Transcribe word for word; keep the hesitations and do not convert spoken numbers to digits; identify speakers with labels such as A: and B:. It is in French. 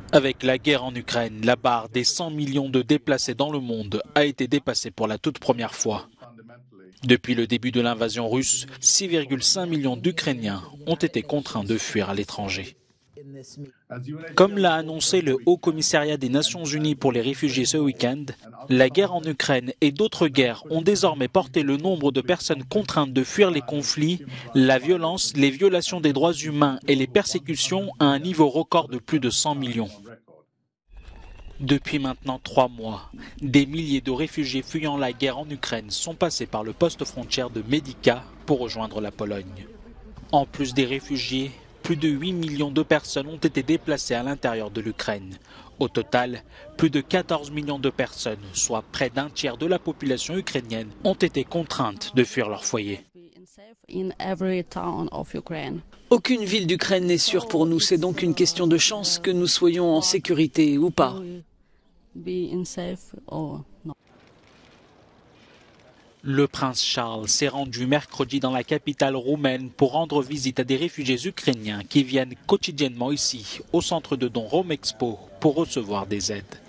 A: Avec la guerre en Ukraine, la barre des cent millions de déplacés dans le monde a été dépassée pour la toute première fois. Depuis le début de l'invasion russe, six virgule cinq millions d'Ukrainiens ont été contraints de fuir à l'étranger. Comme l'a annoncé le Haut Commissariat des Nations Unies pour les réfugiés ce week-end, la guerre en Ukraine et d'autres guerres ont désormais porté le nombre de personnes contraintes de fuir les conflits, la violence, les violations des droits humains et les persécutions à un niveau record de plus de cent millions. Depuis maintenant trois mois, des milliers de réfugiés fuyant la guerre en Ukraine sont passés par le poste frontière de Medica pour rejoindre la Pologne. En plus des réfugiés, plus de huit millions de personnes ont été déplacées à l'intérieur de l'Ukraine. Au total, plus de quatorze millions de personnes, soit près d'un tiers de la population ukrainienne, ont été contraintes de fuir leur foyer.
B: Aucune ville d'Ukraine n'est sûre pour nous, c'est donc une question de chance que nous soyons en sécurité ou pas.
A: Le prince Charles s'est rendu mercredi dans la capitale roumaine pour rendre visite à des réfugiés ukrainiens qui viennent quotidiennement ici, au centre de dons Rome Expo, pour recevoir des aides.